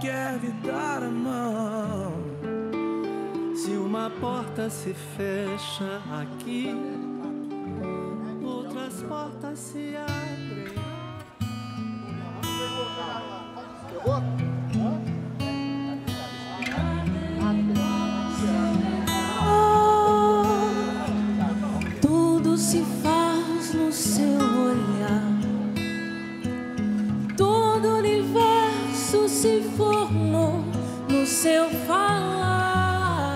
quer lhe dar a mão. Se uma porta se fecha aqui, outras portas se abrem. Tudo se faz no seu olhar, todo o universo se formou no seu falar.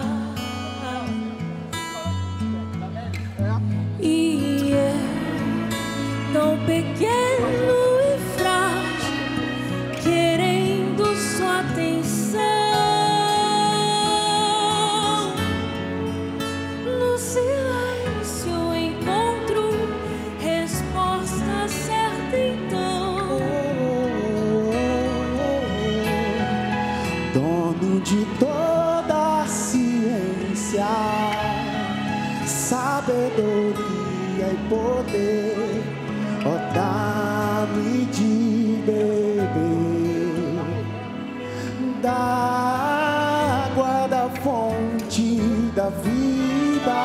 E é tão pequeno e frágil, querendo sua atenção. No silêncio encontro resposta certa então. Dono de toda a ciência, sabedoria e poder, ó, dá-me de beber da água da fonte da vida.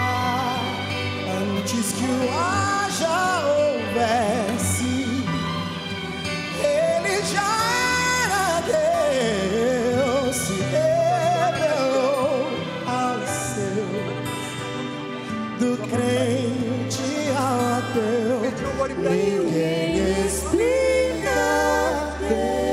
Antes que o haja houvesse, ele já era Deus, se revelou aos seus, do crente ao ateu, ninguém explica Deus.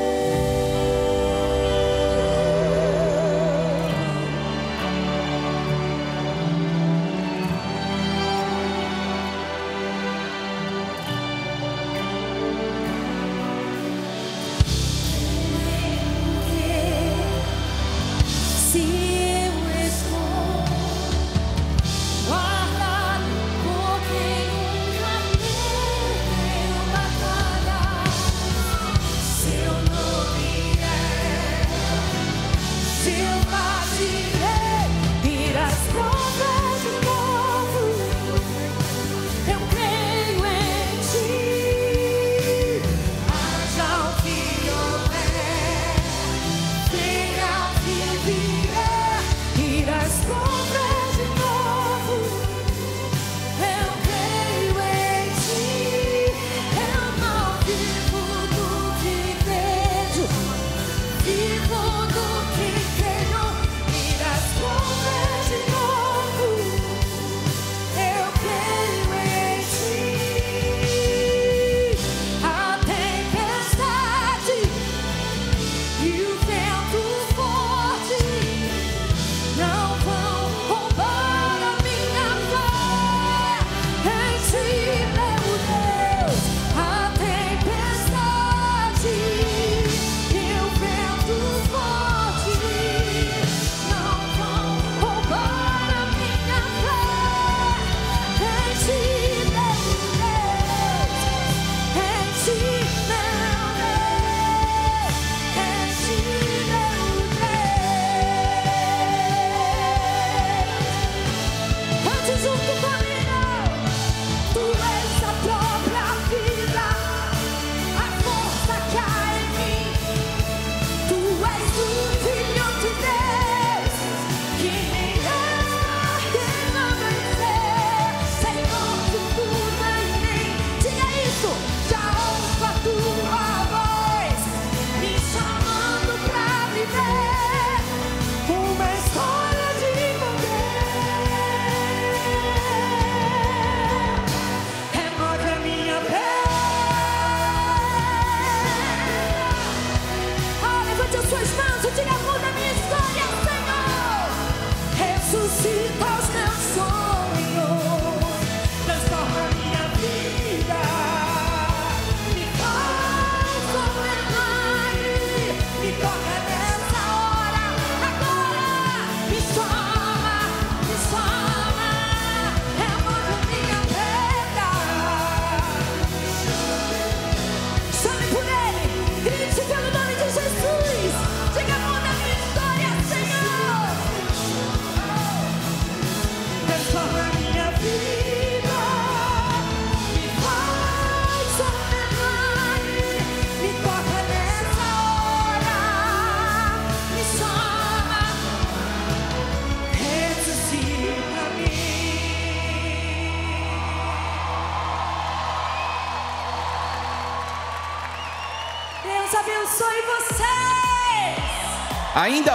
Deus abençoe vocês. Ainda